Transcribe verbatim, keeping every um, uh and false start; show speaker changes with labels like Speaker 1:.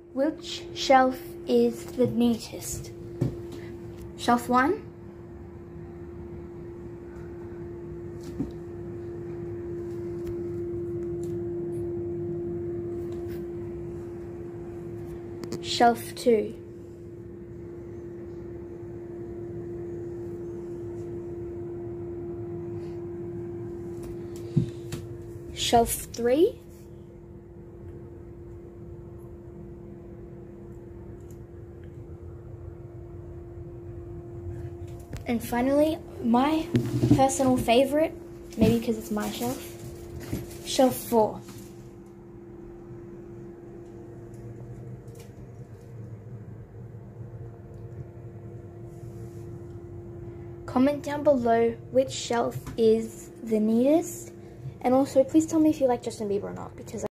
Speaker 1: Which shelf is the neatest? Shelf one, shelf two, shelf three, and finally, my personal favorite, maybe because it's my shelf, shelf four. Comment down below which shelf is the neatest, and also please tell me if you like Justin Bieber or not, because